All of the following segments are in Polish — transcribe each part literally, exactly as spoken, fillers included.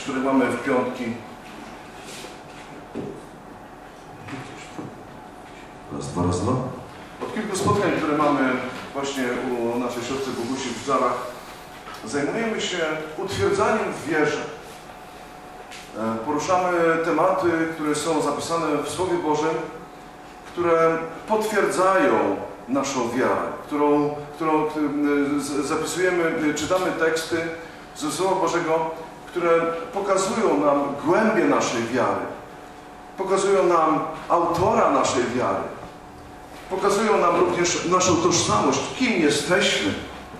które mamy w piątki. Raz, dwa, raz, dwa. Od kilku spotkań, które mamy właśnie u naszej siostry Bogusi w Żarach, zajmujemy się utwierdzaniem w wierze. Poruszamy tematy, które są zapisane w Słowie Bożym, które potwierdzają naszą wiarę, którą, którą zapisujemy, czytamy teksty ze Słowa Bożego, które pokazują nam głębię naszej wiary, pokazują nam autora naszej wiary, pokazują nam również naszą tożsamość, kim jesteśmy,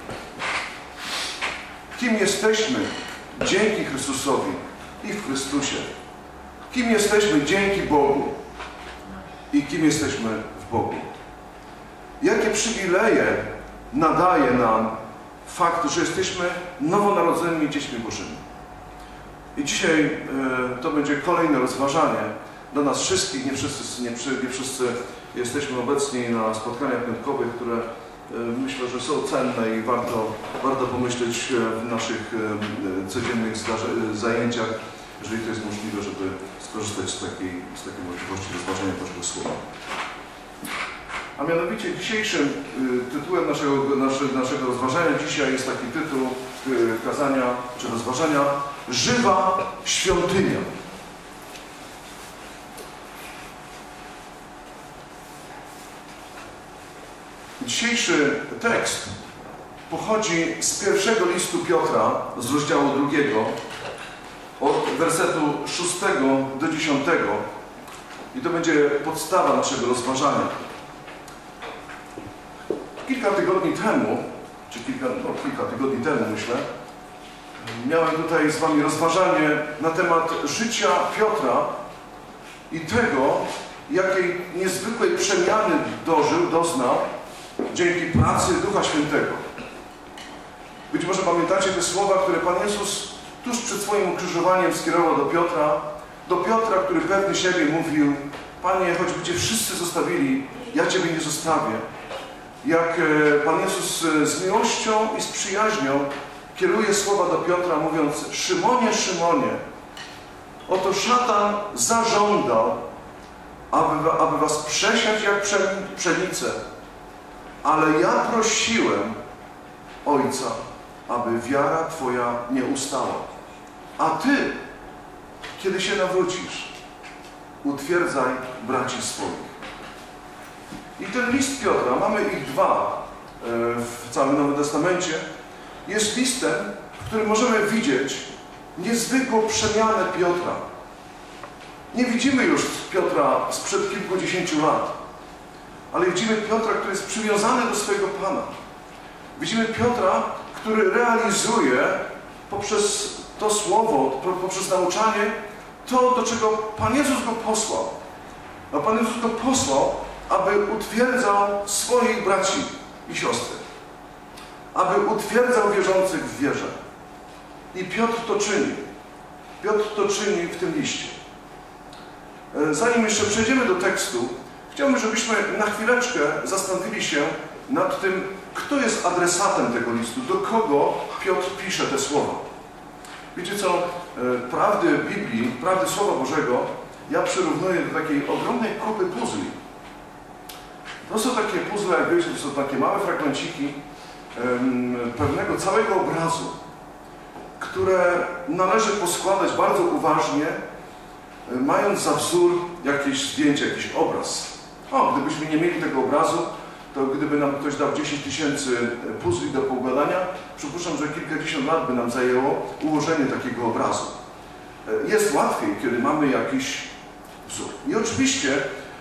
kim jesteśmy dzięki Chrystusowi i w Chrystusie, kim jesteśmy dzięki Bogu i kim jesteśmy w Bogu. Jakie przywileje nadaje nam fakt, że jesteśmy nowonarodzonymi dziećmi Bożymi. I dzisiaj e, to będzie kolejne rozważanie dla nas wszystkich, nie wszyscy, nie, nie wszyscy jesteśmy obecni na spotkaniach piątkowych, które e, myślę, że są cenne i warto, warto pomyśleć w naszych e, codziennych zajęciach, jeżeli to jest możliwe, żeby skorzystać z takiej, z takiej możliwości rozważania Bożego Słowa. A mianowicie dzisiejszym y, tytułem naszego, nasze, naszego rozważania dzisiaj jest taki tytuł y, kazania czy rozważania: Żywa świątynia. Dzisiejszy tekst pochodzi z pierwszego listu Piotra, z rozdziału drugiego, od wersetu szóstego do dziesiątego. I to będzie podstawa naszego rozważania. Kilka tygodni temu, czy kilka, no, kilka tygodni temu myślę, miałem tutaj z Wami rozważanie na temat życia Piotra i tego, jakiej niezwykłej przemiany dożył, doznał dzięki pracy Ducha Świętego. Być może pamiętacie te słowa, które Pan Jezus tuż przed swoim ukrzyżowaniem skierował do Piotra, do Piotra, który pewny siebie mówił: Panie, choćby Cię wszyscy zostawili, ja Ciebie nie zostawię. Jak Pan Jezus z miłością i z przyjaźnią kieruje słowa do Piotra, mówiąc: Szymonie, Szymonie, oto szatan zażądał, aby, aby was przesiać jak pszenicę, ale ja prosiłem Ojca, aby wiara Twoja nie ustała. A Ty, kiedy się nawrócisz, utwierdzaj braci swoich. I ten list Piotra, mamy ich dwa w całym Nowym Testamencie, jest listem, w którym możemy widzieć niezwykłą przemianę Piotra. Nie widzimy już Piotra sprzed kilkudziesięciu lat, ale widzimy Piotra, który jest przywiązany do swojego Pana. Widzimy Piotra, który realizuje poprzez to słowo, poprzez nauczanie to, do czego Pan Jezus go posłał. A Pan Jezus go posłał, aby utwierdzał swoich braci i siostry. Aby utwierdzał wierzących w wierze. I Piotr to czyni. Piotr to czyni w tym liście. Zanim jeszcze przejdziemy do tekstu, chciałbym, żebyśmy na chwileczkę zastanowili się nad tym, kto jest adresatem tego listu, do kogo Piotr pisze te słowa. Wiecie co? Prawdy Biblii, prawdy Słowa Bożego ja przyrównuję do takiej ogromnej kupy puzli. To są takie puzzle, jak wiecie, to są takie małe fragmenciki um, pewnego całego obrazu, które należy poskładać bardzo uważnie, mając za wzór jakieś zdjęcie, jakiś obraz. O, gdybyśmy nie mieli tego obrazu, to gdyby nam ktoś dał dziesięć tysięcy puzli do poukładania, przypuszczam, że kilkadziesiąt lat by nam zajęło ułożenie takiego obrazu. Jest łatwiej, kiedy mamy jakiś wzór. I oczywiście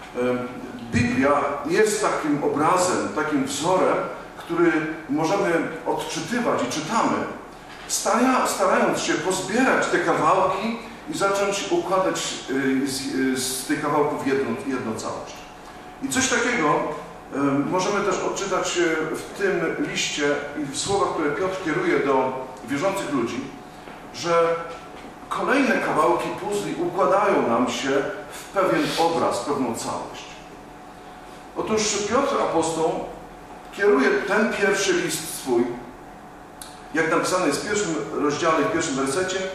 Biblia jest takim obrazem, takim wzorem, który możemy odczytywać i czytamy, starając się pozbierać te kawałki i zacząć układać z, z tych kawałków jedną, jedną całość. I coś takiego możemy też odczytać w tym liście i w słowach, które Piotr kieruje do wierzących ludzi, że kolejne kawałki puzli układają nam się w pewien obraz, pewną całość. Otóż Piotr apostoł kieruje ten pierwszy list swój, jak napisane jest w pierwszym rozdziale, w pierwszym wersecie,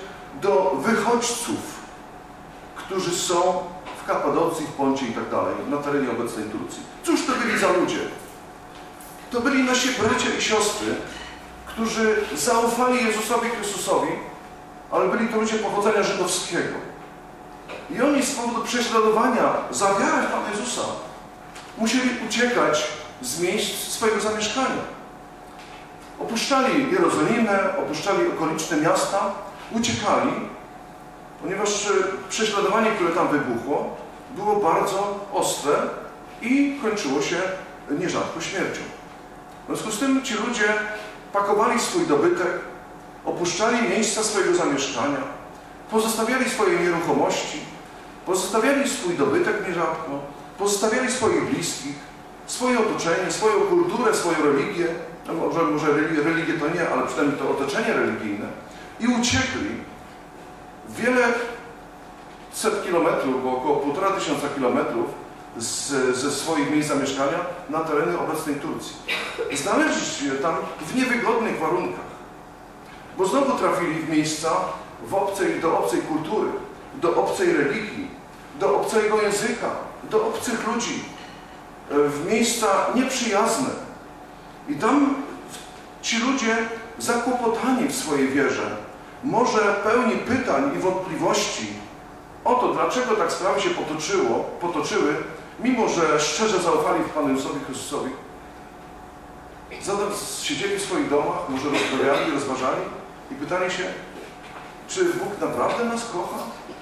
do wychodźców, którzy są w Kapadocji, w Poncie i tak dalej, na terenie obecnej Turcji. Cóż to byli za ludzie? To byli nasi bracia i siostry, którzy zaufali Jezusowi Chrystusowi, ale byli to ludzie pochodzenia żydowskiego. I oni z powodu prześladowania za wiarę w Pana Jezusa musieli uciekać z miejsc swojego zamieszkania. Opuszczali Jerozolimę, opuszczali okoliczne miasta, uciekali, ponieważ prześladowanie, które tam wybuchło, było bardzo ostre i kończyło się nierzadko śmiercią. W związku z tym ci ludzie pakowali swój dobytek, opuszczali miejsca swojego zamieszkania, pozostawiali swoje nieruchomości, pozostawiali swój dobytek nierzadko, pozostawiali swoich bliskich, swoje otoczenie, swoją kulturę, swoją religię, no może, może religię to nie, ale przynajmniej to otoczenie religijne, i uciekli wiele set kilometrów, bo około półtora tysiąca kilometrów z, ze swoich miejsc zamieszkania na tereny obecnej Turcji. Znaleźli się tam w niewygodnych warunkach, bo znowu trafili w miejsca w obcej, do obcej kultury, do obcej religii, do obcego języka, do obcych ludzi, w miejsca nieprzyjazne. I tam ci ludzie zakłopotani w swojej wierze, może pełni pytań i wątpliwości o to, dlaczego tak sprawy się potoczyło, potoczyły, mimo że szczerze zaufali w Panu Jezusowi Chrystusowi, zatem siedzieli w swoich domach, może rozmawiali, rozważali i pytali się, czy Bóg naprawdę nas kocha?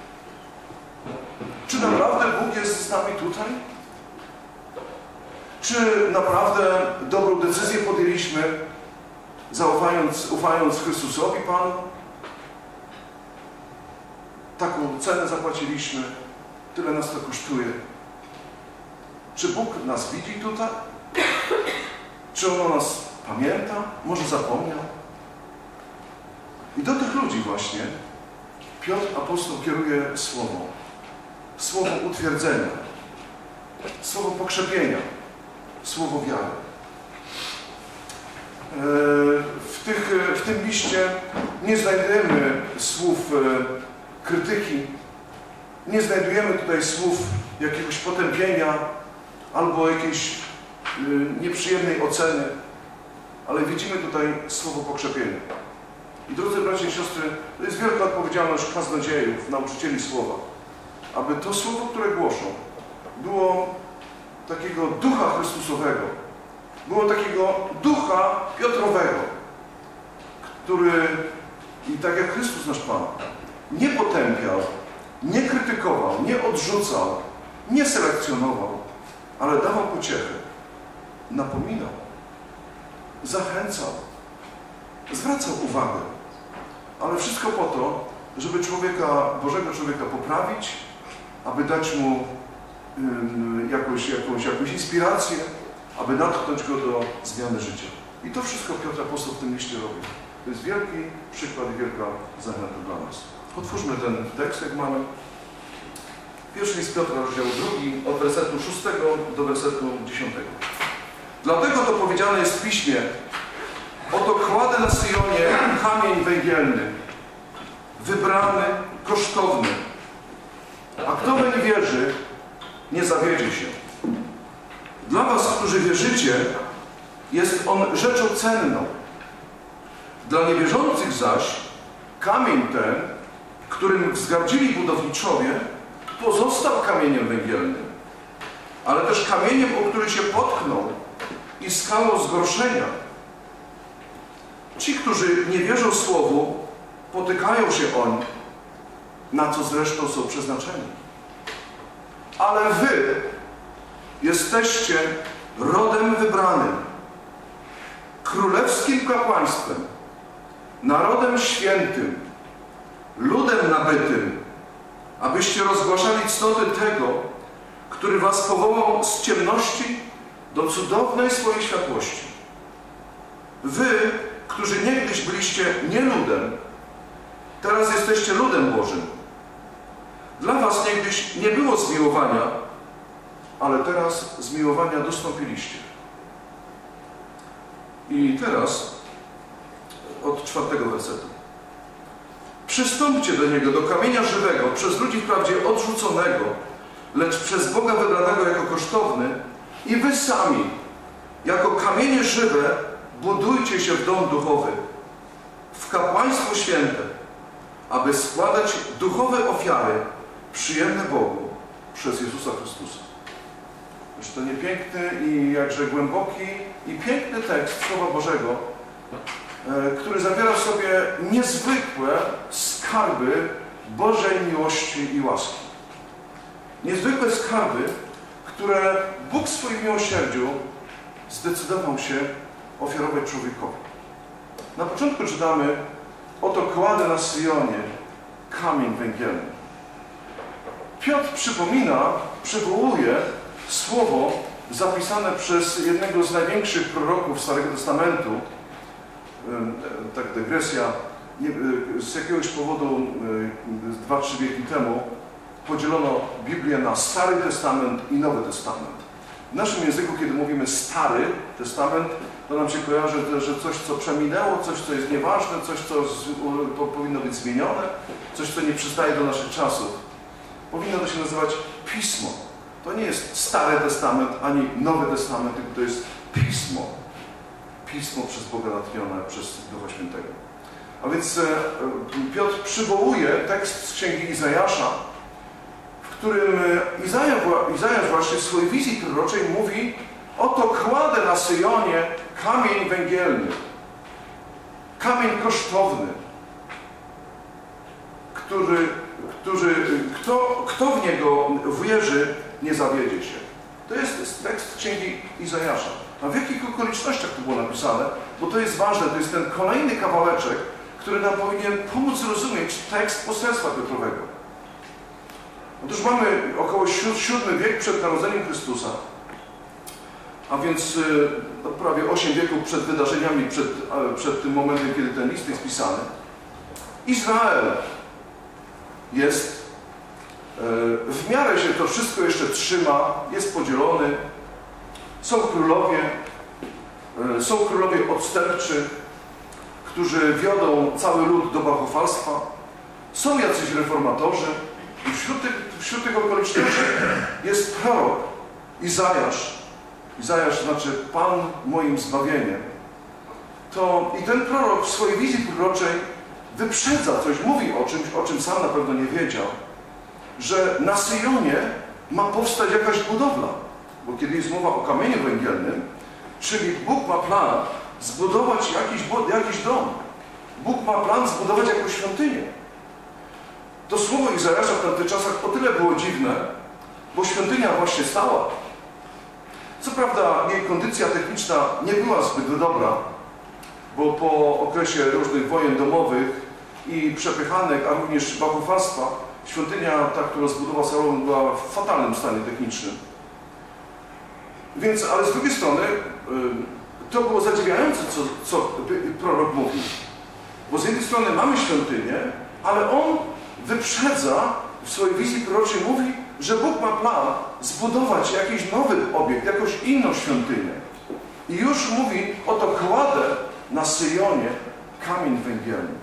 Czy naprawdę Bóg jest z nami tutaj? Czy naprawdę dobrą decyzję podjęliśmy, zaufając, ufając Chrystusowi Panu? Taką cenę zapłaciliśmy, tyle nas to kosztuje. Czy Bóg nas widzi tutaj? Czy On o nas pamięta? Może zapomniał? I do tych ludzi właśnie Piotr apostoł kieruje słowo. Słowo utwierdzenia, słowo pokrzepienia, słowo wiary. W, tych, w tym liście nie znajdujemy słów krytyki, nie znajdujemy tutaj słów jakiegoś potępienia albo jakiejś nieprzyjemnej oceny, ale widzimy tutaj słowo pokrzepienia. I drodzy bracia i siostry, to jest wielka odpowiedzialność kaznodziejów, nauczycieli słowa, aby to słowo, które głoszą, było takiego ducha Chrystusowego, było takiego ducha Piotrowego, który, i tak jak Chrystus nasz Pan, nie potępiał, nie krytykował, nie odrzucał, nie selekcjonował, ale dawał pociechę, napominał, zachęcał, zwracał uwagę, ale wszystko po to, żeby człowieka, Bożego człowieka poprawić, aby dać mu um, jakąś, jakąś, jakąś inspirację, aby natchnąć go do zmiany życia. I to wszystko Piotr apostoł w tym liście robi. To jest wielki przykład i wielka zachęta dla nas. Otwórzmy ten tekst, jak mamy. Pierwszy list Piotra, rozdział drugi, od wersetu szóstego do wersetu dziesiątego. Dlatego to powiedziane jest w Piśmie: oto kładę na Syjonie kamień węgielny, wybrany, kosztowny. A kto weń wierzy, nie zawiedzie się. Dla was, którzy wierzycie, jest on rzeczą cenną. Dla niewierzących zaś kamień ten, którym wzgardzili budowniczowie, pozostał kamieniem węgielnym, ale też kamieniem, o który się potknął i skalą zgorszenia. Ci, którzy nie wierzą Słowu, potykają się oń, na co zresztą są przeznaczeni. Ale wy jesteście rodem wybranym, królewskim kapłaństwem, narodem świętym, ludem nabytym, abyście rozgłaszali cnoty tego, który was powołał z ciemności do cudownej swojej światłości. Wy, którzy niegdyś byliście nie ludem, teraz jesteście ludem Bożym. Dla was niegdyś nie było zmiłowania, ale teraz zmiłowania dostąpiliście. I teraz od czwartego wersetu. przystąpcie do Niego, do kamienia żywego, przez ludzi wprawdzie odrzuconego, lecz przez Boga wybranego jako kosztowny, i wy sami, jako kamienie żywe, budujcie się w dom duchowy, w kapłaństwo święte, aby składać duchowe ofiary przyjemne Bogu przez Jezusa Chrystusa. Wiesz, to nie piękny i jakże głęboki i piękny tekst Słowa Bożego, który zawiera w sobie niezwykłe skarby Bożej miłości i łaski. Niezwykłe skarby, które Bóg w swoim miłosierdziu zdecydował się ofiarować człowiekowi. Na początku czytamy: oto kładę na Syjonie kamień węgielny. Piotr przypomina, przywołuje słowo zapisane przez jednego z największych proroków Starego Testamentu. Tak dygresja, z jakiegoś powodu dwa trzy wieki temu podzielono Biblię na Stary Testament i Nowy Testament. W naszym języku, kiedy mówimy Stary Testament, to nam się kojarzy, że coś, co przeminęło, coś, co jest nieważne, coś, co z, po, powinno być zmienione, coś, co nie przystaje do naszych czasów. Powinno to się nazywać Pismo. To nie jest Stary Testament, ani Nowy Testament, tylko to jest Pismo. Pismo przez Boga natchnione, przez Ducha Świętego. A więc e, Piotr przywołuje tekst z Księgi Izajasza, w którym Izajasz, Izajasz właśnie w swojej wizji proroczej mówi: oto kładę na Syjonie kamień węgielny, kamień kosztowny, który, który kto, kto w niego wierzy, nie zawiedzie się. To jest tekst Księgi Izajasza. A w jakich okolicznościach to było napisane? Bo to jest ważne, to jest ten kolejny kawałeczek, który nam powinien pomóc zrozumieć tekst poselstwa Piotrowego. Otóż mamy około siódmy wiek przed narodzeniem Chrystusa, a więc no, prawie osiem wieków przed wydarzeniami, przed, przed tym momentem, kiedy ten list jest pisany. Izrael jest, w miarę się to wszystko jeszcze trzyma, jest podzielony, są królowie, są królowie odstępczy, którzy wiodą cały lud do bałwochwalstwa, są jacyś reformatorzy. I wśród tych, wśród tych okoliczności jest prorok Izajasz. Izajasz znaczy Pan moim zbawieniem. To, I ten prorok w swojej wizji proroczej wyprzedza coś, mówi o czymś, o czym sam na pewno nie wiedział, że na Syjonie ma powstać jakaś budowla. Bo kiedy jest mowa o kamieniu węgielnym, czyli Bóg ma plan zbudować jakiś, jakiś dom. Bóg ma plan zbudować jakąś świątynię. To słowo Izajasza w tamtych czasach o tyle było dziwne, bo świątynia właśnie stała. Co prawda jej kondycja techniczna nie była zbyt dobra, bo po okresie różnych wojen domowych i przepychanek, a również bałwochwalstwa, świątynia, ta, którą zbudował Salomon, była w fatalnym stanie technicznym. Więc, ale z drugiej strony, to było zadziwiające, co, co prorok mówi. Bo z jednej strony mamy świątynię, ale on wyprzedza w swojej wizji proroczej, mówi, że Bóg ma plan zbudować jakiś nowy obiekt, jakąś inną świątynię. I już mówi: oto kładę na Syjonie kamień węgielny.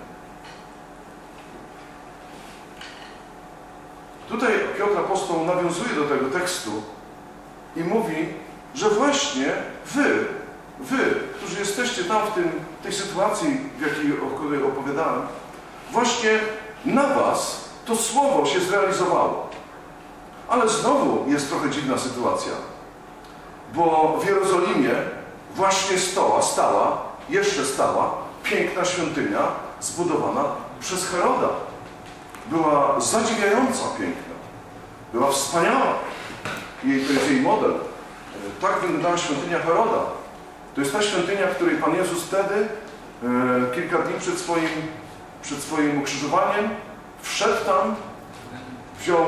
Tutaj Piotr Apostoł nawiązuje do tego tekstu i mówi, że właśnie wy, wy, którzy jesteście tam w tym, tej sytuacji, w jakiej, o której opowiadałem, właśnie na was to słowo się zrealizowało. Ale znowu jest trochę dziwna sytuacja, bo w Jerozolimie właśnie stała, stała, jeszcze stała piękna świątynia zbudowana przez Heroda. Była zadziwiająca piękna, była wspaniała. Jej, to jest jej model. Tak wyglądała świątynia Heroda. To jest ta świątynia, w której Pan Jezus wtedy, e, kilka dni przed swoim, przed swoim ukrzyżowaniem, wszedł tam, wziął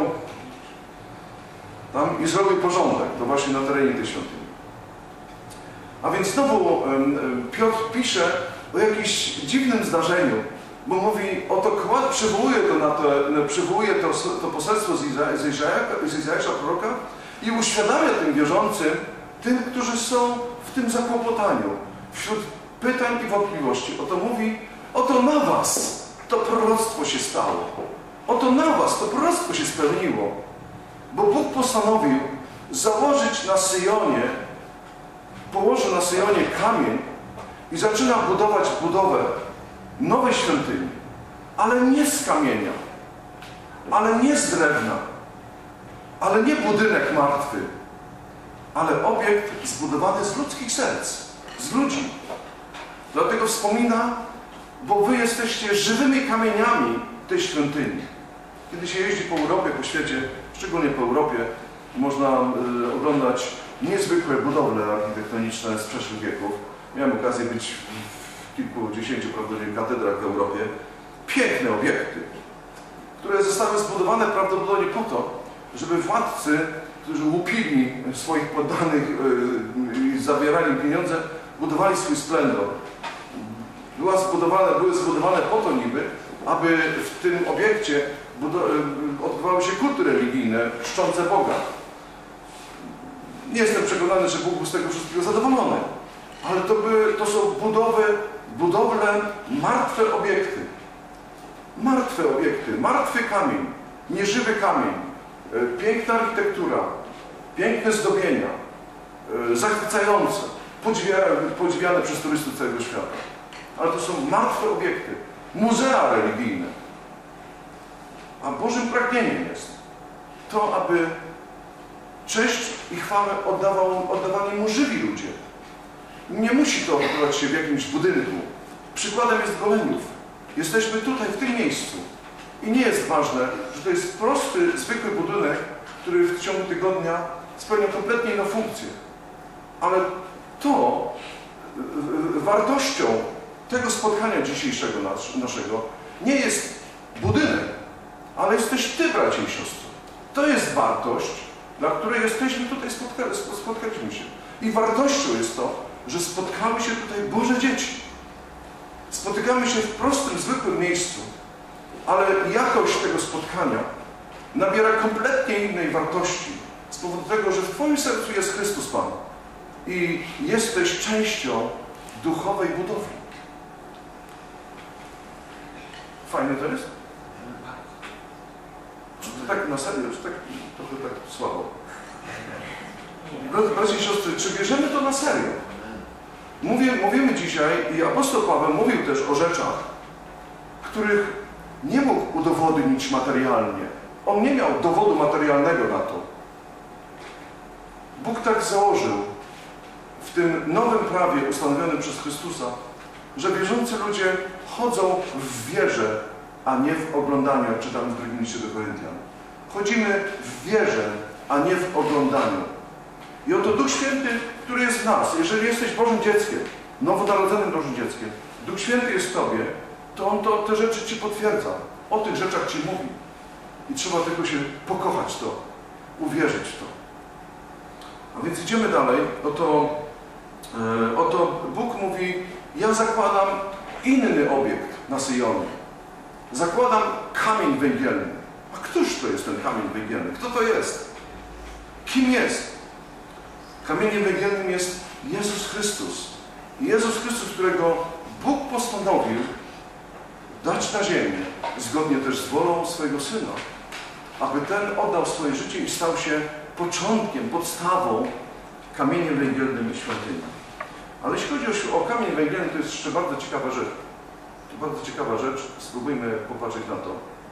tam i zrobił porządek. To właśnie na terenie tej świątyni. A więc znowu e, Piotr pisze o jakimś dziwnym zdarzeniu, bo mówi, oto kład, przywołuje to, na to, przywołuje to, to poselstwo z, Iza, z, Izajasza, z Izajasza proroka i uświadamia tym wierzącym, tym, którzy są w tym zakłopotaniu, wśród pytań i wątpliwości. Oto mówi, oto na was to proroctwo się stało. Oto na was to proroctwo się spełniło. Bo Bóg postanowił założyć na Syjonie, położył na Syjonie kamień i zaczyna budować budowę nowej świątyni. Ale nie z kamienia, ale nie z drewna, ale nie budynek martwy, ale obiekt zbudowany z ludzkich serc, z ludzi. Dlatego wspomina, bo wy jesteście żywymi kamieniami tej świątyni. Kiedy się jeździ po Europie, po świecie, szczególnie po Europie, można y, oglądać niezwykłe budowle architektoniczne z przeszłych wieków. Miałem okazję być w kilkudziesięciu prawdopodobnie katedrach w Europie. Piękne obiekty, które zostały zbudowane prawdopodobnie po to, żeby władcy, którzy łupili swoich poddanych i zabierali pieniądze, budowali swój splendor. Była zbudowane, były zbudowane po to niby, aby w tym obiekcie odbywały się kulty religijne czczące Boga. Nie jestem przekonany, że Bóg był z tego wszystkiego zadowolony, ale to, były, to są budowy, budowle, martwe obiekty. Martwe obiekty, martwy kamień, nieżywy kamień, piękna architektura, piękne zdobienia, zachwycające, podziwiane, podziwiane przez turystów całego świata. Ale to są martwe obiekty, muzea religijne. A Bożym pragnieniem jest to, aby cześć i chwałę oddawał, oddawali Mu żywi ludzie. Nie musi to odbywać się w jakimś budynku. Przykładem jest Goleniów. Jesteśmy tutaj, w tym miejscu. I nie jest ważne, że to jest prosty, zwykły budynek, który w ciągu tygodnia spełnia kompletnie inną funkcję. Ale to wartością tego spotkania dzisiejszego naszego nie jest budynek, ale jesteś Ty, bracie i siostry. To jest wartość, dla której jesteśmy tutaj, spotka spotkaliśmy się. I wartością jest to, że spotkamy się tutaj Boże dzieci. Spotykamy się w prostym, zwykłym miejscu, ale jakość tego spotkania nabiera kompletnie innej wartości z powodu tego, że w Twoim sercu jest Chrystus Pan i jesteś częścią duchowej budowli. Fajne to jest? Czy to tak na serio, czy tak trochę tak słabo? Bracia i siostry, czy bierzemy to na serio? Mówię, mówimy dzisiaj, i apostoł Paweł mówił też o rzeczach, których nie mógł udowodnić materialnie. On nie miał dowodu materialnego na to. Bóg tak założył w tym nowym prawie ustanowionym przez Chrystusa, że wierzący ludzie chodzą w wierze, a nie w oglądaniu, jak czytamy w drugim liście do Koryntian. Chodzimy w wierze, a nie w oglądaniu. I oto Duch Święty, który jest w nas, jeżeli jesteś Bożym dzieckiem, nowonarodzonym Bożym dzieckiem, Duch Święty jest w Tobie, to On to, te rzeczy Ci potwierdza. O tych rzeczach Ci mówi. I trzeba tylko się pokochać w to, uwierzyć w to. A więc idziemy dalej. Oto, e, oto Bóg mówi, ja zakładam inny obiekt na Syjonie. Zakładam kamień węgielny. A któż to jest ten kamień węgielny? Kto to jest? Kim jest? Kamieniem węgielnym jest Jezus Chrystus. Jezus Chrystus, którego Bóg postanowił dać na ziemię, zgodnie też z wolą swojego Syna, aby ten oddał swoje życie i stał się początkiem, podstawą, kamieniem węgielnym świątyni. Ale jeśli chodzi o, o kamień węgielny, to jest jeszcze bardzo ciekawa rzecz. To bardzo ciekawa rzecz. Spróbujmy popatrzeć na to.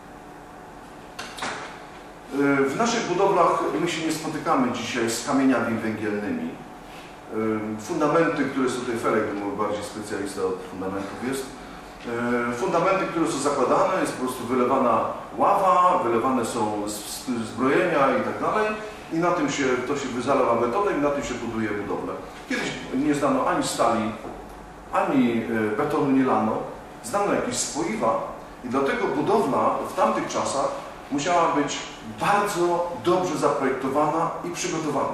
W naszych budowlach my się nie spotykamy dzisiaj z kamieniami węgielnymi. Fundamenty, które są tutaj, Felek, bardziej specjalista od fundamentów jest. Fundamenty, które są zakładane, jest po prostu wylewana ława, wylewane są zbrojenia i tak dalej. I na tym się, to się zalewa betonem i na tym się buduje budowlę. Kiedyś nie znano ani stali, ani betonu nie lano. Znano jakieś spoiwa i dlatego budowla w tamtych czasach musiała być bardzo dobrze zaprojektowana i przygotowana.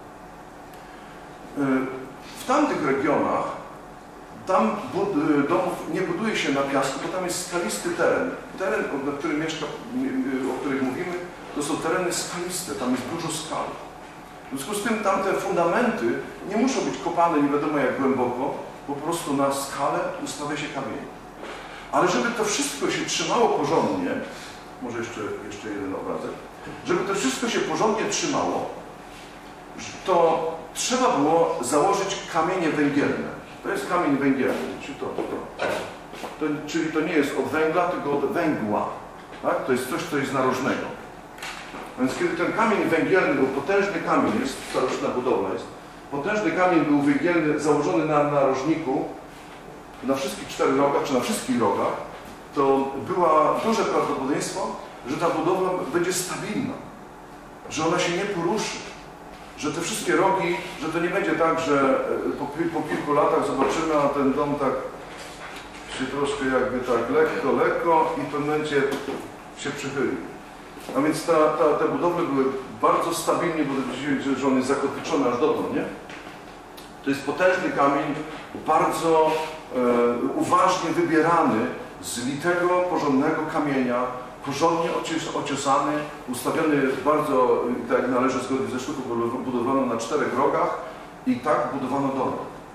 W tamtych regionach tam domów nie buduje się na piasku, bo tam jest skalisty teren. Teren, na którym mieszka, o którym mówimy, to są tereny skaliste, tam jest dużo skal. W związku z tym tamte fundamenty nie muszą być kopane nie wiadomo jak głęboko, po prostu na skalę ustawia się kamień. Ale żeby to wszystko się trzymało porządnie, może jeszcze, jeszcze jeden obrazek, żeby to wszystko się porządnie trzymało, to trzeba było założyć kamienie węgielne. To jest kamień węgielny, czyli to, to, to, czyli to nie jest od węgla, tylko od węgła. Tak? To jest coś, co jest narożnego. Więc kiedy ten kamień węgielny był, potężny kamień, jest starożytna budowla, jest, potężny kamień był węgielny, założony na narożniku, na wszystkich czterech rogach, czy na wszystkich rogach, to było duże prawdopodobieństwo, że ta budowla będzie stabilna, że ona się nie poruszy, że te wszystkie rogi, że to nie będzie tak, że po, po kilku latach zobaczymy, a ten dom tak się troszkę jakby tak lekko, lekko i w pewnym momencie się przychyli. A więc ta, ta, te budowle były bardzo stabilnie, bo widzicie, że on jest zakotwiczony aż dotąd, nie? To jest potężny kamień, bardzo e, uważnie wybierany z litego, porządnego kamienia, porządnie ociosany, ustawiony bardzo, tak jak należy zgodnie ze sztuką, budowano na czterech rogach i tak budowano dom.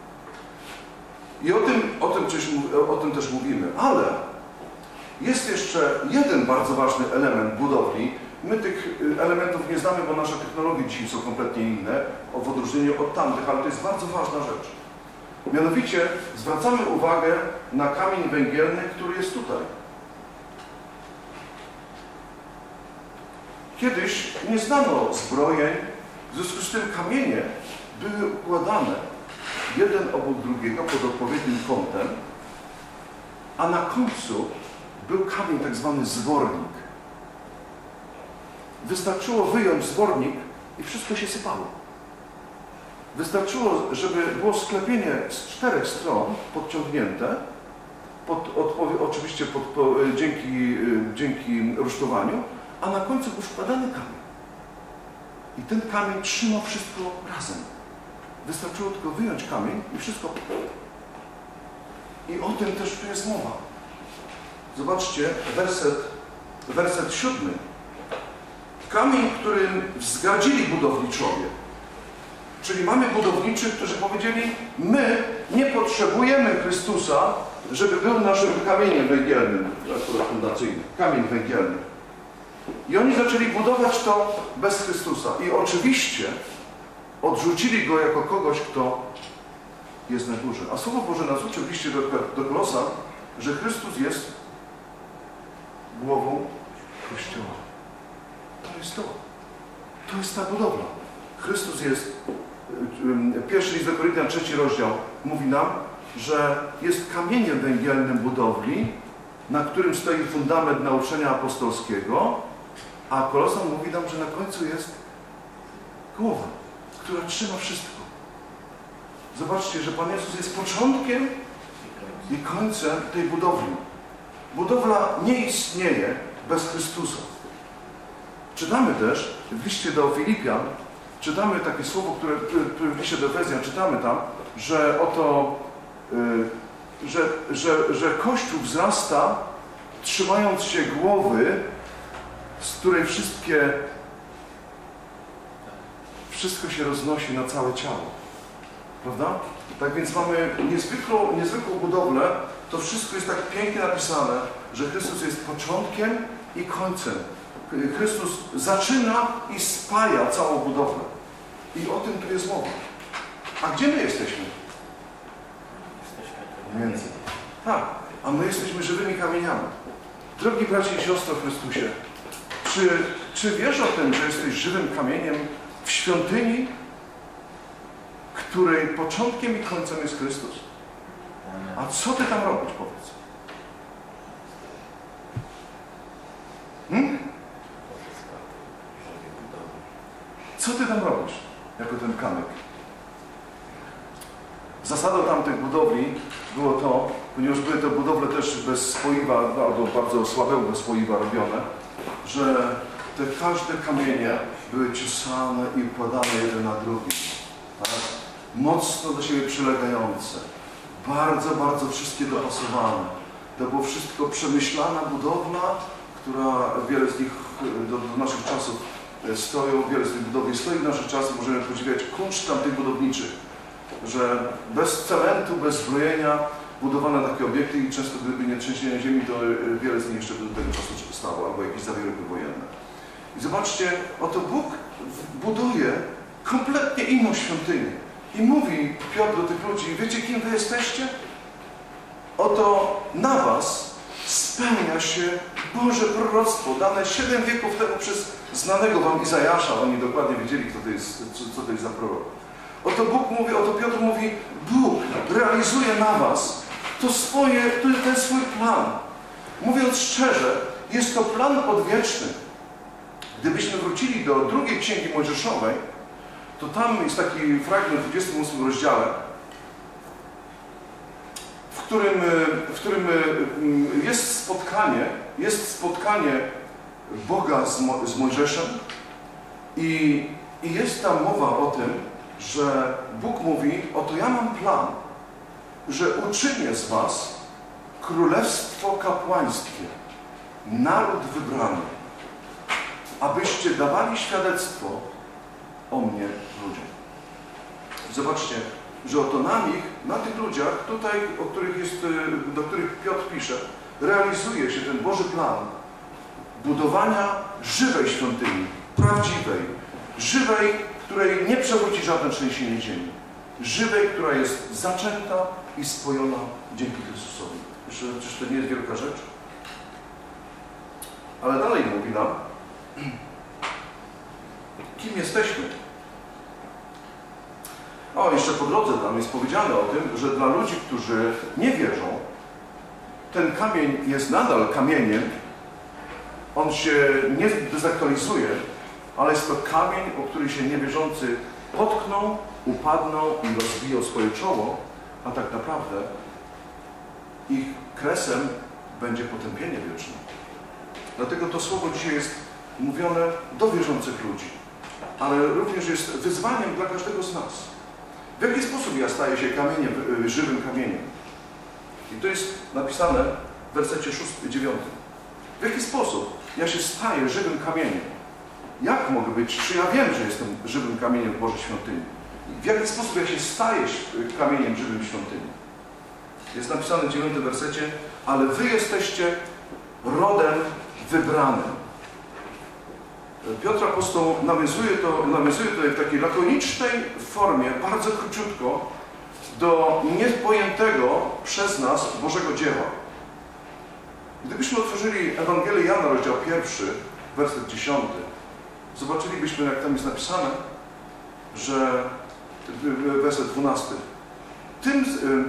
I o tym, o tym, coś, o tym też mówimy, ale jest jeszcze jeden bardzo ważny element budowli. My tych elementów nie znamy, bo nasze technologie dzisiaj są kompletnie inne, w odróżnieniu od tamtych, ale to jest bardzo ważna rzecz. Mianowicie zwracamy uwagę na kamień węgielny, który jest tutaj. Kiedyś nie znano zbrojeń, w związku z tym kamienie były układane jeden obok drugiego pod odpowiednim kątem, a na końcu był kamień tak zwany zwornik. Wystarczyło wyjąć zwornik i wszystko się sypało. Wystarczyło, żeby było sklepienie z czterech stron podciągnięte, pod, oczywiście pod, po, dzięki, dzięki rusztowaniu, a na końcu był wkładany kamień. I ten kamień trzymał wszystko razem. Wystarczyło tylko wyjąć kamień i wszystko... I o tym też tu jest mowa. Zobaczcie, werset, werset siódmy. Kamień, którym wzgardzili budowniczowie. Czyli mamy budowniczych, którzy powiedzieli, my nie potrzebujemy Chrystusa, żeby był naszym kamieniem węgielnym, akurat fundacyjnym, kamień węgielny. I oni zaczęli budować to bez Chrystusa. I oczywiście odrzucili Go jako kogoś, kto jest na górze. A Słowo Boże nas uczy w liście do, do Kolosa, że Chrystus jest głową Kościoła. To jest to. To jest ta budowla. Chrystus jest, pierwszy list do Koryntian, trzeci rozdział, mówi nam, że jest kamieniem węgielnym budowli, na którym stoi fundament nauczania apostolskiego, a Kolosan mówi nam, że na końcu jest głowa, która trzyma wszystko. Zobaczcie, że Pan Jezus jest początkiem i końcem tej budowli. Budowla nie istnieje bez Chrystusa. Czytamy też w liście do Filipian, czytamy takie słowo, które w liście do Efezjan czytamy tam, że oto, yy, że, że, że Kościół wzrasta, trzymając się głowy, z której wszystkie, wszystko się roznosi na całe ciało. Prawda? Tak więc mamy niezwykłą, niezwykłą budowlę. To wszystko jest tak pięknie napisane, że Chrystus jest początkiem i końcem. Chrystus zaczyna i spaja całą budowlę. I o tym tu jest mowa. A gdzie my jesteśmy? Między. Tak. A my jesteśmy żywymi kamieniami. Drogi bracia i siostry w Chrystusie, czy, czy wiesz o tym, że jesteś żywym kamieniem w świątyni, której początkiem i końcem jest Chrystus? A co ty tam robisz, powiedz? Hmm? Co ty tam robisz, jako ten kamyk? Zasadą tamtych budowli było to, ponieważ były to budowle też bez spoiwa, albo bardzo słabego spoiwa robione, że te każde kamienie były ciosane i układane jeden na drugi. Tak? Mocno do siebie przylegające. Bardzo, bardzo wszystkie dopasowane. To było wszystko przemyślana budowla, która wiele z nich do, do naszych czasów stoją, wiele z tych budowli stoi w naszych czasach. Możemy podziwiać kunszt tamtych budowniczych, że bez cementu, bez zbrojenia budowane takie obiekty i często gdyby nie trzęsienie ziemi, to wiele z nich jeszcze do tego czasu stało, albo jakieś zawieruchy wojenne. I zobaczcie, oto Bóg buduje kompletnie inną świątynię. I mówi Piotr do tych ludzi, wiecie kim wy jesteście? Oto na was spełnia się Boże proroctwo, dane siedem wieków temu przez znanego wam Izajasza. Oni dokładnie wiedzieli, kto to jest, co, co to jest za prorok. Oto Bóg mówi, oto Piotr mówi, Bóg realizuje na was to swoje, ten swój plan. Mówiąc szczerze, jest to plan odwieczny. Gdybyśmy wrócili do drugiej Księgi Mojżeszowej, to tam jest taki fragment w dwudziestym ósmym rozdziale, w którym, w którym jest spotkanie, jest spotkanie Boga z, Mo, z Mojżeszem i, i jest tam mowa o tym, że Bóg mówi, oto ja mam plan, że uczynię z was królestwo kapłańskie, naród wybrany, abyście dawali świadectwo o mnie ludziom. Zobaczcie, że oto na nich, na tych ludziach, tutaj, o których jest, do których Piotr pisze, realizuje się ten Boży plan budowania żywej świątyni, prawdziwej, żywej, której nie przewróci żadne trzęsienie ziemi, żywej, która jest zaczęta i spojona dzięki Chrystusowi. Przecież to nie jest wielka rzecz. Ale dalej mówi nam, kim jesteśmy. O, jeszcze po drodze tam jest powiedziane o tym, że dla ludzi, którzy nie wierzą, ten kamień jest nadal kamieniem, on się nie dezaktualizuje, ale jest to kamień, o który się niewierzący potkną, upadną i rozbiją swoje czoło, a tak naprawdę ich kresem będzie potępienie wieczne. Dlatego to słowo dzisiaj jest mówione do wierzących ludzi, ale również jest wyzwaniem dla każdego z nas. W jaki sposób ja staję się kamieniem, żywym kamieniem? I to jest napisane w wersecie dziewiątym. W jaki sposób ja się staję żywym kamieniem? Jak mogę być? Czy ja wiem, że jestem żywym kamieniem w Bożej świątyni? W jaki sposób ja się staję kamieniem żywym w świątyni? Jest napisane w dziewiątym wersecie, ale wy jesteście rodem wybranym. Piotr Apostoł nawiązuje to, nawiązuje to w takiej lakonicznej formie, bardzo króciutko, do niepojętego przez nas Bożego dzieła. Gdybyśmy otworzyli Ewangelię Jana, rozdział pierwszy, werset dziesiąty, zobaczylibyśmy, jak tam jest napisane, że werset dwunasty. Tym,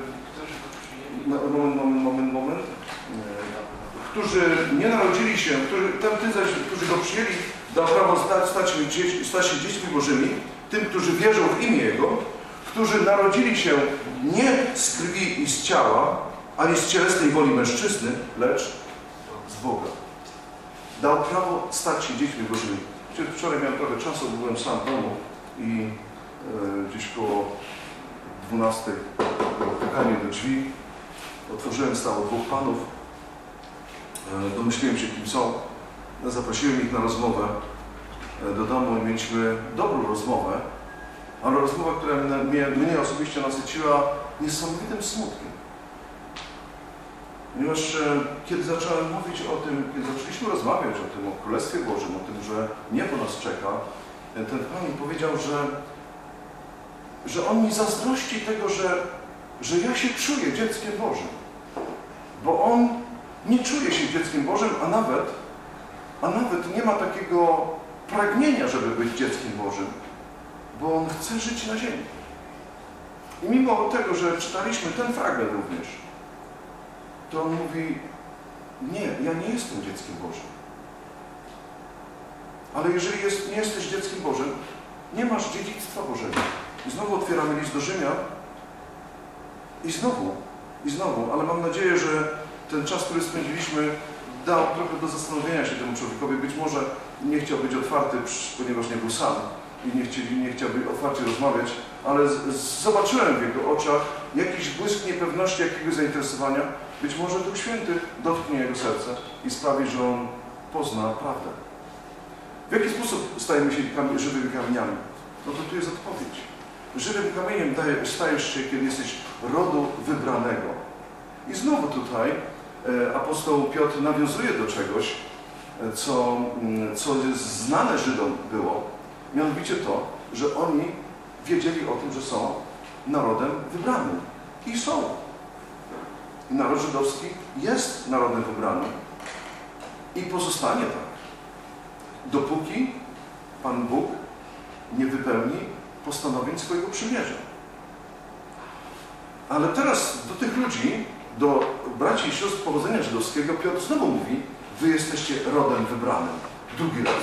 moment, moment, moment, moment, którzy nie narodzili się, którzy, tym zaś, którzy go przyjęli, dał prawo stać, stać, stać się dziećmi Bożymi, tym, którzy wierzą w imię Jego, którzy narodzili się nie z krwi i z ciała, ani z cielesnej woli mężczyzny, lecz z Boga. Dał prawo stać się dziećmi Bożymi. Wczoraj miałem trochę czasu, byłem sam w domu i e, gdzieś koło dwunastej pukanie do drzwi. Otworzyłem, stało dwóch panów. E, domyśliłem się, kim są. Zaprosiłem ich na rozmowę do domu i mieliśmy dobrą rozmowę, ale rozmowa, która mnie, mnie osobiście nasyciła niesamowitym smutkiem. Ponieważ e, kiedy zacząłem mówić o tym, kiedy zaczęliśmy rozmawiać o tym, o Królestwie Bożym, o tym, że niebo nas czeka, ten Pan mi powiedział, że, że on mi zazdrości tego, że, że ja się czuję dzieckiem Bożym. Bo on nie czuje się dzieckiem Bożym, a nawet, a nawet nie ma takiego pragnienia, żeby być dzieckiem Bożym, bo on chce żyć na ziemi. I mimo tego, że czytaliśmy ten fragment również, to on mówi, nie, ja nie jestem dzieckiem Bożym. Ale jeżeli jest, nie jesteś dzieckiem Bożym, nie masz dziedzictwa Bożego. I znowu otwieramy list do Rzymian i znowu, i znowu, ale mam nadzieję, że ten czas, który spędziliśmy, dał trochę do zastanowienia się temu człowiekowi. Być może nie chciał być otwarty, ponieważ nie był sam i nie, chcieli, nie chciał być otwarcie rozmawiać, ale z, z, zobaczyłem w jego oczach jakiś błysk niepewności, jakiegoś zainteresowania. Być może Duch Święty dotknie jego serce i sprawi, że on pozna prawdę. W jaki sposób stajemy się kam żywymi kamieniami? No to tu jest odpowiedź. Żywym kamieniem stajesz się, kiedy jesteś rodu wybranego. I znowu tutaj apostoł Piotr nawiązuje do czegoś, co, co jest znane Żydom było. Mianowicie to, że oni wiedzieli o tym, że są narodem wybranym. I są. I naród żydowski jest narodem wybranym. I pozostanie tak. Dopóki Pan Bóg nie wypełni postanowień swojego przymierza. Ale teraz do tych ludzi, do braci i sióstr pochodzenia żydowskiego, Piotr znowu mówi: wy jesteście rodem wybranym. Drugi raz.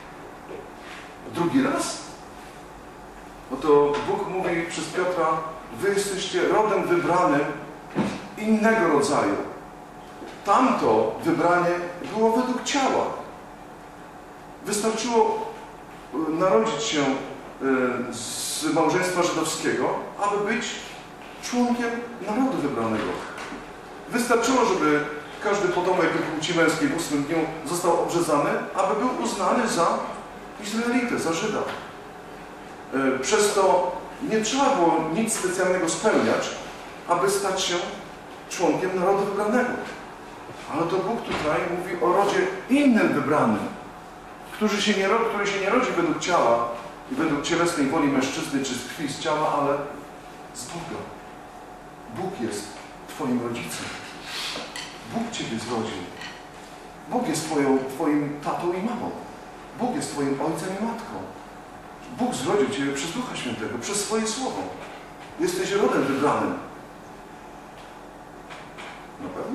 Drugi raz? Oto Bóg mówi przez Piotra: wy jesteście rodem wybranym innego rodzaju. Tamto wybranie było według ciała. Wystarczyło narodzić się z małżeństwa żydowskiego, aby być członkiem narodu wybranego. Wystarczyło, żeby każdy potomek płci męskiej w ósmym dniu został obrzezany, aby był uznany za Izraelitę, za Żyda. Przez to nie trzeba było nic specjalnego spełniać, aby stać się członkiem narodu wybranego. Ale to Bóg tutaj mówi o rodzie innym wybranym, który się nie, który się nie rodzi według ciała i według cielesnej woli mężczyzny czy z krwi z ciała, ale z Boga. Bóg jest Twoim rodzicem. Bóg Ciebie zrodził. Bóg jest twoją, Twoim tatą i mamą. Bóg jest Twoim ojcem i matką. Bóg zrodził Ciebie przez Ducha Świętego, przez swoje słowo. Jesteś rodem wybranym. Na pewno?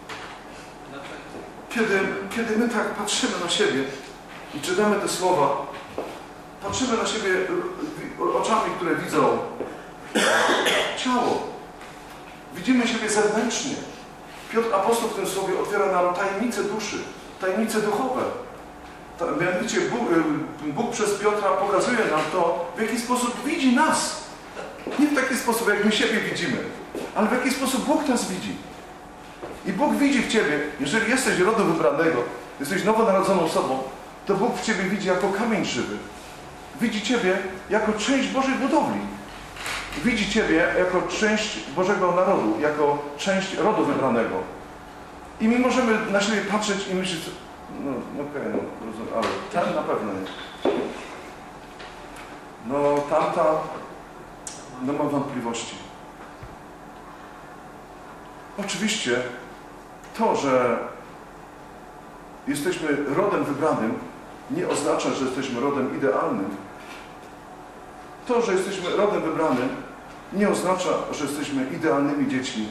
Kiedy, kiedy my tak patrzymy na siebie i czytamy te słowa, patrzymy na siebie oczami, które widzą ciało. Widzimy siebie zewnętrznie. Piotr apostoł w tym słowie otwiera nam tajemnice duszy, tajemnice duchowe. Ta, mianowicie Bóg, Bóg przez Piotra pokazuje nam to, w jaki sposób widzi nas. Nie w taki sposób, jak my siebie widzimy, ale w jaki sposób Bóg nas widzi. I Bóg widzi w Ciebie, jeżeli jesteś rodu wybranego, jesteś nowonarodzoną osobą, to Bóg w Ciebie widzi jako kamień żywy. Widzi Ciebie jako część Bożej budowli. Widzi Ciebie jako część Bożego narodu, jako część rodu wybranego. I my możemy na siebie patrzeć i myśleć: no okej, okay, no rozumiem, ale ten na pewno nie. No tamta, no mam wątpliwości. Oczywiście to, że jesteśmy rodem wybranym, nie oznacza, że jesteśmy rodem idealnym. To, że jesteśmy rodem wybranym, nie oznacza, że jesteśmy idealnymi dziećmi.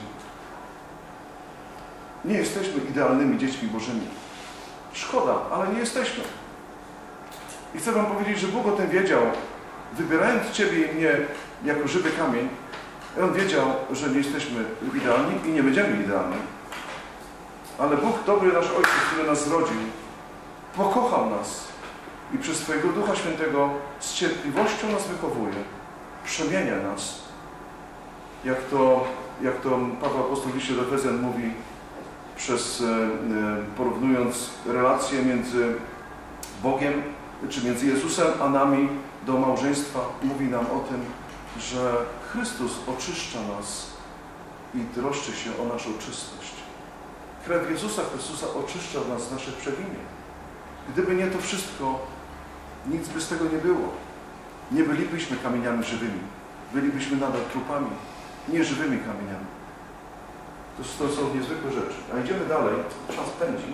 Nie jesteśmy idealnymi dziećmi Bożymi. Szkoda, ale nie jesteśmy. I chcę Wam powiedzieć, że Bóg o tym wiedział, wybierając Ciebie i mnie jako żywy kamień. On wiedział, że nie jesteśmy idealni i nie będziemy idealni. Ale Bóg, dobry nasz Ojciec, który nas zrodził, pokochał nas i przez swojego Ducha Świętego z cierpliwością nas wychowuje, przemienia nas. Jak to, jak to Paweł Apostoł w liście do Efezjan mówi, przez, porównując relacje między Bogiem, czy między Jezusem a nami do małżeństwa, mówi nam o tym, że Chrystus oczyszcza nas i troszczy się o naszą czystość. Krew Jezusa Chrystusa oczyszcza od nas z naszych przewinień. Gdyby nie to wszystko, nic by z tego nie było. Nie bylibyśmy kamieniami żywymi. Bylibyśmy nadal trupami, nieżywymi kamieniami. To, to są niezwykłe rzeczy. A idziemy dalej. Czas pędzi.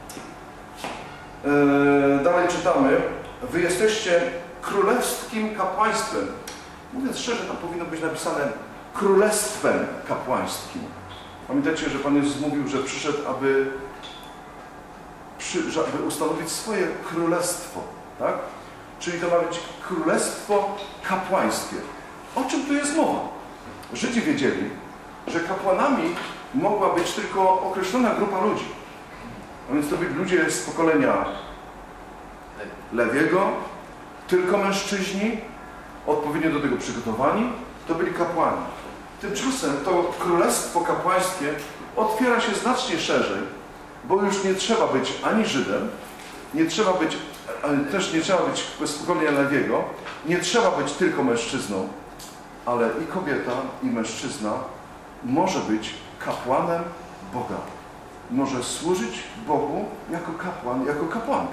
Eee, dalej czytamy. Wy jesteście królewskim kapłaństwem. Mówiąc szczerze, tam powinno być napisane królestwem kapłańskim. Pamiętacie, że Pan Jezus mówił, że przyszedł, aby, przy, aby ustanowić swoje królestwo. Tak? Czyli to ma być królestwo kapłańskie. O czym tu jest mowa? Żydzi wiedzieli, że kapłanami mogła być tylko określona grupa ludzi. A więc to byli ludzie z pokolenia Lewiego, tylko mężczyźni, odpowiednio do tego przygotowani, to byli kapłani. Tymczasem to królestwo kapłańskie otwiera się znacznie szerzej, bo już nie trzeba być ani Żydem, nie trzeba być, ale też nie trzeba być z pokolenia Lewiego, nie trzeba być tylko mężczyzną, ale i kobieta, i mężczyzna może być kapłanem Boga. Może służyć Bogu jako kapłan, jako kapłanka.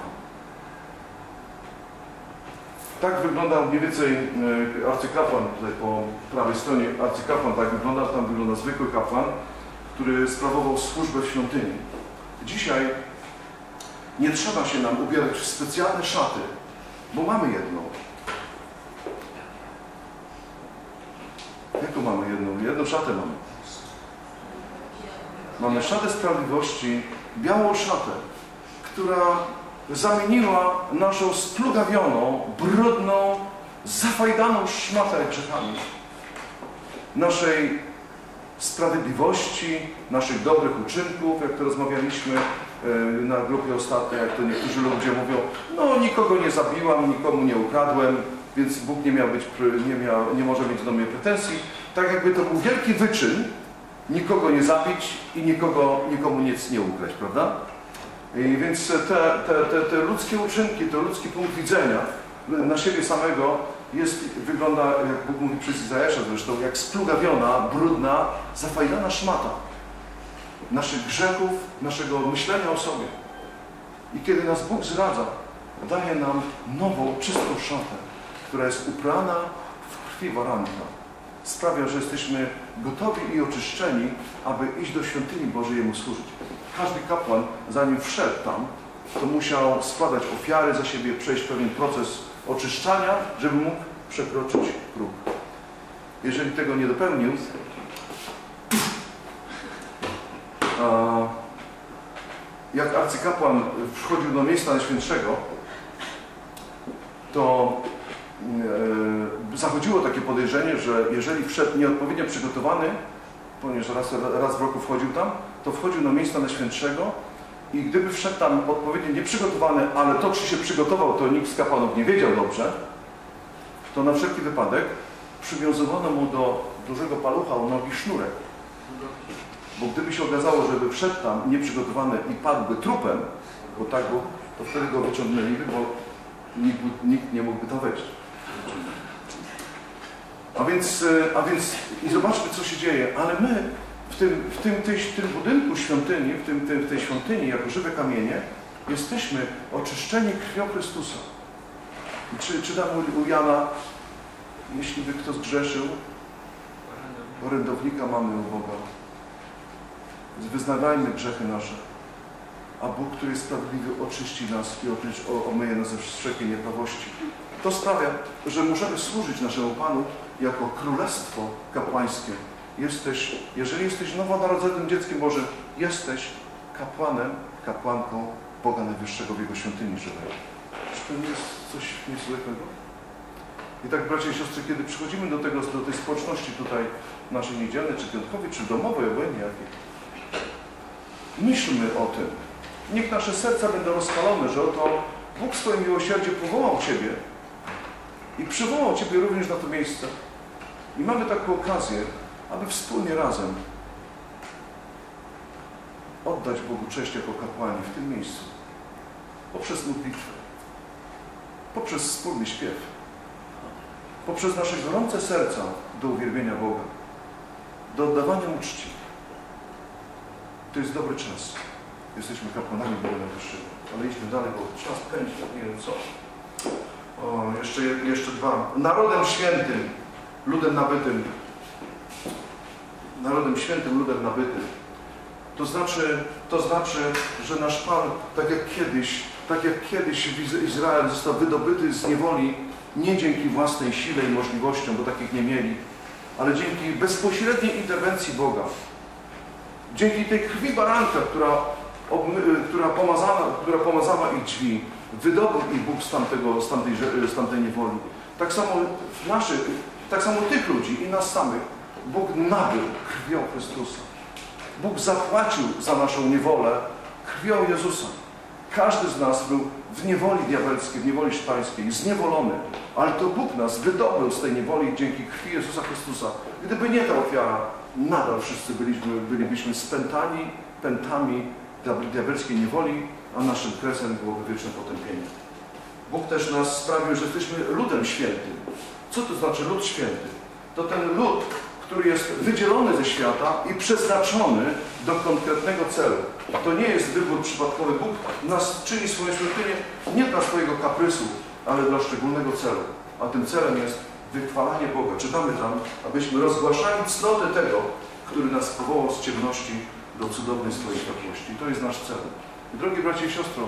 Tak wygląda mniej więcej arcykapłan, tutaj po prawej stronie arcykapłan tak wygląda, tam wygląda zwykły kapłan, który sprawował służbę w świątyni. Dzisiaj nie trzeba się nam ubierać w specjalne szaty, bo mamy jedną. Jaką mamy jedną? Jedną szatę mamy. Mamy szatę sprawiedliwości, białą szatę, która zamieniła naszą splugawioną, brudną, zafajdaną szmatę grzechami naszej sprawiedliwości, naszych dobrych uczynków, jak to rozmawialiśmy na grupie ostatnio, jak to niektórzy ludzie mówią, no nikogo nie zabiłam, nikomu nie ukradłem, więc Bóg nie miał być, nie, miał, nie może mieć do mnie pretensji. Tak jakby to był wielki wyczyn, nikogo nie zabić i nikogo, nikomu nic nie ukraść, prawda? I więc te, te, te, te ludzkie uczynki, to ludzki punkt widzenia na siebie samego jest, wygląda, jak Bóg mówi przez Izajasza zresztą, jak splugawiona, brudna, zafajdana szmata naszych grzechów, naszego myślenia o sobie. I kiedy nas Bóg zdradza, daje nam nową, czystą szatę, która jest uprana w krwi baranka. Sprawia, że jesteśmy gotowi i oczyszczeni, aby iść do świątyni Bożej Jemu służyć. Każdy kapłan, zanim wszedł tam, to musiał składać ofiary za siebie, przejść pewien proces oczyszczania, żeby mógł przekroczyć próg. Jeżeli tego nie dopełnił, a jak arcykapłan wchodził do miejsca Najświętszego, to e, zachodziło takie podejrzenie, że jeżeli wszedł nieodpowiednio przygotowany, ponieważ raz, raz w roku wchodził tam, to wchodził na miejsca Najświętszego i gdyby wszedł tam odpowiednio nieprzygotowany, ale to, czy się przygotował, to nikt z kapłanów nie wiedział dobrze, to na wszelki wypadek przywiązywano mu do dużego palucha u nogi sznurek. Bo gdyby się okazało, żeby wszedł tam nieprzygotowany i padłby trupem, bo tak było, to wtedy go wyciągnęliby, bo nikt, nikt nie mógłby tam wejść. A więc, a więc i zobaczmy, co się dzieje. Ale my w tym, w tym, tej, w tym budynku świątyni, w, tym, tym, w tej świątyni, jako żywe kamienie, jesteśmy oczyszczeni krwią Chrystusa. I czy, czytam u Jana, jeśli by kto zgrzeszył, orędownika mamy u Boga. Wyznawajmy grzechy nasze, a Bóg, który jest sprawiedliwy, oczyści nas i omyje nas ze wszelkiej nieprawości. To sprawia, że możemy służyć naszemu Panu jako królestwo kapłańskie. Jesteś, jeżeli jesteś nowonarodzonym dzieckiem Bożym, jesteś kapłanem, kapłanką Boga Najwyższego w Jego świątyni żywej. Czy to nie jest coś niezwykłego? I tak, bracia i siostry, kiedy przychodzimy do, tego, do tej społeczności tutaj naszej niedzielnej, czy piątkowej, czy domowej, obojętnie jakiej, myślmy o tym. Niech nasze serca będą rozpalone, że oto Bóg w swoim miłosierdziu powołał Ciebie i przywołał Ciebie również na to miejsce. I mamy taką okazję, aby wspólnie razem oddać Bogu cześć jako kapłani w tym miejscu. Poprzez modlitwę, poprzez wspólny śpiew, poprzez nasze gorące serca do uwielbienia Boga, do oddawania Mu czci. To jest dobry czas. Jesteśmy kapłanami Boga Najwyższego. Ale idźmy dalej, bo czas pędzi, nie wiem co. O, jeszcze, jeszcze dwa. Narodem świętym, ludem nabytym. Narodem świętym, ludem nabytym. To znaczy, to znaczy, że nasz Pan, tak jak kiedyś, tak jak kiedyś Izrael został wydobyty z niewoli, nie dzięki własnej sile i możliwościom, bo takich nie mieli, ale dzięki bezpośredniej interwencji Boga. Dzięki tej krwi baranka, która, która, pomazana, która pomazała ich drzwi, wydobył ich Bóg z, tamtego, z, tamtej, z tamtej niewoli. Tak samo naszych, tak samo tych ludzi i nas samych Bóg nabył krwią Chrystusa. Bóg zapłacił za naszą niewolę krwią Jezusa. Każdy z nas był w niewoli diabelskiej, w niewoli szatańskiej, zniewolony. Ale to Bóg nas wydobył z tej niewoli dzięki krwi Jezusa Chrystusa. Gdyby nie ta ofiara, nadal wszyscy byliśmy, bylibyśmy spętani pętami diabelskiej niewoli, a naszym kresem byłoby wieczne potępienie. Bóg też nas sprawił, że jesteśmy ludem świętym. Co to znaczy lud święty? To ten lud, który jest wydzielony ze świata i przeznaczony do konkretnego celu. To nie jest wybór przypadkowy. Bóg nas czyni swoją świątynię nie dla swojego kaprysu, ale dla szczególnego celu. A tym celem jest wychwalanie Boga. Czytamy tam, abyśmy rozgłaszali cnotę tego, który nas powołał z ciemności do cudownej swojej światłości. I to jest nasz cel. I drogi bracie i siostro,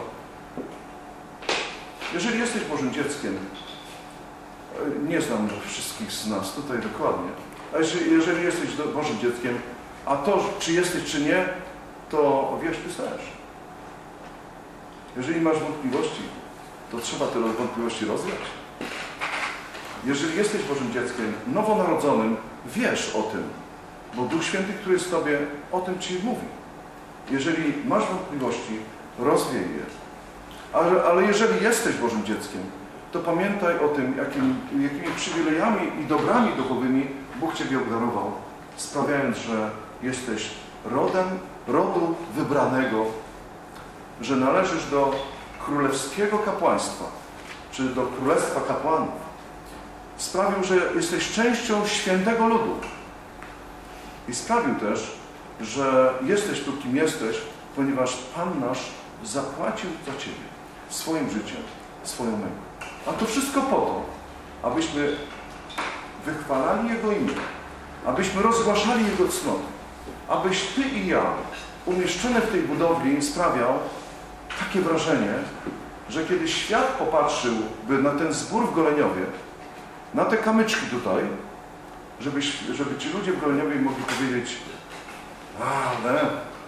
jeżeli jesteś Bożym dzieckiem, nie znam wszystkich z nas tutaj dokładnie, a jeżeli, jeżeli jesteś Bożym dzieckiem, a to, czy jesteś, czy nie, to wiesz, ty też. Jeżeli masz wątpliwości, to trzeba te wątpliwości rozwiać. Jeżeli jesteś Bożym dzieckiem, nowonarodzonym, wiesz o tym, bo Duch Święty, który jest w Tobie, o tym Ci mówi. Jeżeli masz wątpliwości, rozwiej je. Ale, ale jeżeli jesteś Bożym dzieckiem, to pamiętaj o tym, jakim, jakimi przywilejami i dobrami duchowymi Bóg Ciebie obdarował, sprawiając, że jesteś rodem, rodu wybranego, że należysz do królewskiego kapłaństwa, czy do królestwa kapłanów. Sprawił, że jesteś częścią świętego ludu. I sprawił też, że jesteś tu, kim jesteś, ponieważ Pan nasz zapłacił za Ciebie swoim życiem, swoją męką. A to wszystko po to, abyśmy wychwalali Jego imię, abyśmy rozgłaszali Jego cnoty, abyś Ty i ja, umieszczone w tej budowli, sprawiał takie wrażenie, że kiedy świat popatrzyłby na ten zbór w Goleniowie, na te kamyczki tutaj, żebyś, żeby ci ludzie w Goleniowie mogli powiedzieć: ale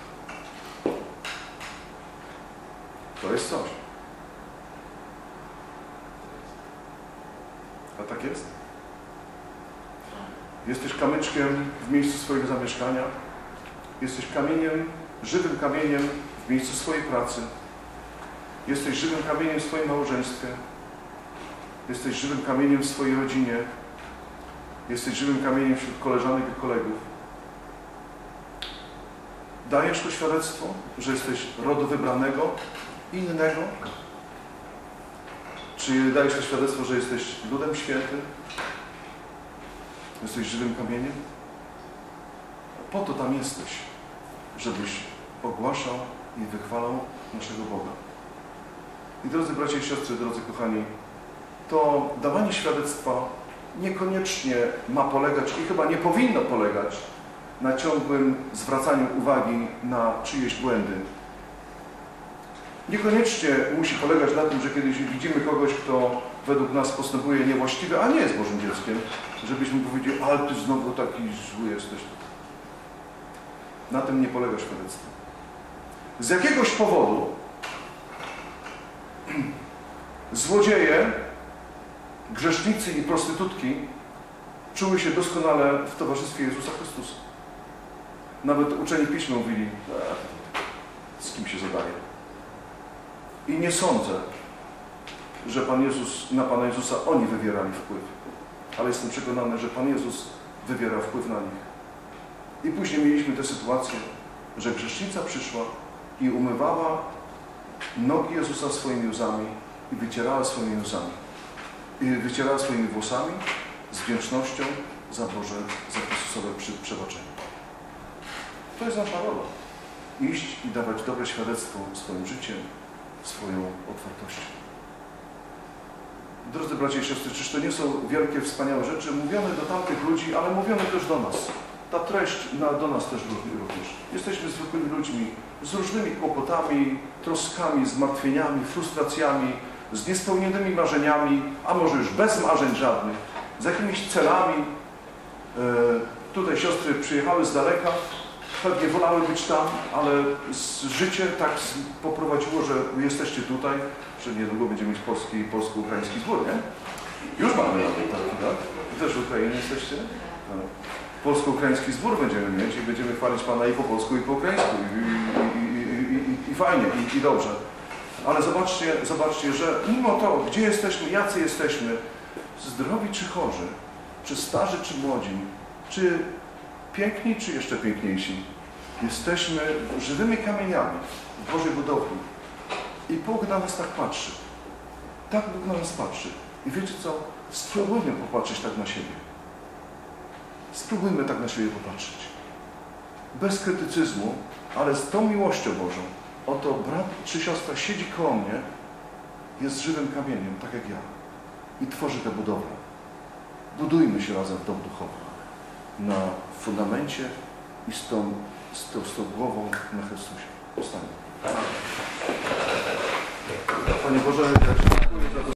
to jest coś. A tak jest? Jesteś kamyczkiem w miejscu swojego zamieszkania, jesteś kamieniem, żywym kamieniem w miejscu swojej pracy, jesteś żywym kamieniem w swoim małżeństwie, jesteś żywym kamieniem w swojej rodzinie, jesteś żywym kamieniem wśród koleżanek i kolegów. Dajesz to świadectwo, że jesteś rodu wybranego, innego? Czy dajesz to świadectwo, że jesteś ludem świętym? Jesteś żywym kamieniem? Po to tam jesteś, żebyś ogłaszał i wychwalał naszego Boga. I drodzy bracia i siostry, drodzy kochani, to dawanie świadectwa niekoniecznie ma polegać i chyba nie powinno polegać na ciągłym zwracaniu uwagi na czyjeś błędy. Niekoniecznie musi polegać na tym, że kiedyś widzimy kogoś, kto według nas postępuje niewłaściwie, a nie jest Bożym dzieckiem, żebyśmy powiedzieli: ale ty znowu taki zły jesteś. Na tym nie polega świadectwo. Z jakiegoś powodu złodzieje, grzesznicy i prostytutki czuły się doskonale w towarzystwie Jezusa Chrystusa. Nawet uczeni Piśma mówili: z kim się zadaje. I nie sądzę, że Pan Jezus, na Pana Jezusa oni wywierali wpływ. Ale jestem przekonany, że Pan Jezus wywiera wpływ na nich. I później mieliśmy tę sytuację, że grzesznica przyszła i umywała nogi Jezusa swoimi łzami i wycierała swoimi łzami. I wycierała swoimi włosami z wdzięcznością za Boże, za Chrystusowe przebaczenie. To jest nasza rola. Iść i dawać dobre świadectwo swoim życiem, swoją otwartością. Drodzy bracia i siostry, czyż to nie są wielkie, wspaniałe rzeczy mówione do tamtych ludzi, ale mówione też do nas. Ta treść na, do nas też również. Jesteśmy zwykłymi ludźmi z różnymi kłopotami, troskami, zmartwieniami, frustracjami, z niespełnionymi marzeniami, a może już bez marzeń żadnych, z jakimiś celami. E, tutaj siostry przyjechały z daleka, pewnie wolały być tam, ale życie tak poprowadziło, że jesteście tutaj, że niedługo będziemy mieć polski, polsko-ukraiński zbór, nie? Już mamy nawet taki, tak? Wy też w Ukrainie jesteście? No. Polsko-ukraiński zbór będziemy mieć i będziemy chwalić Pana i po polsku, i po ukraińsku. I, i, i, i, i, i fajnie, i, i dobrze. Ale zobaczcie, zobaczcie, że mimo to, gdzie jesteśmy, jacy jesteśmy, zdrowi czy chorzy, czy starzy, czy młodzi, czy piękni, czy jeszcze piękniejsi, jesteśmy żywymi kamieniami w Bożej budowli. I Bóg na nas tak patrzy. Tak Bóg na nas patrzy. I wiecie co? Spróbujmy popatrzeć tak na siebie. Spróbujmy tak na siebie popatrzeć. Bez krytycyzmu, ale z tą miłością Bożą. Oto brat czy siostra siedzi koło mnie, jest żywym kamieniem, tak jak ja. I tworzy tę budowlę. Budujmy się razem w dom duchowy. Na fundamencie i z tą, z tą, z tą głową na Chrystusie. Powstańmy. Panie Boże, ja Ci dziękuję za to.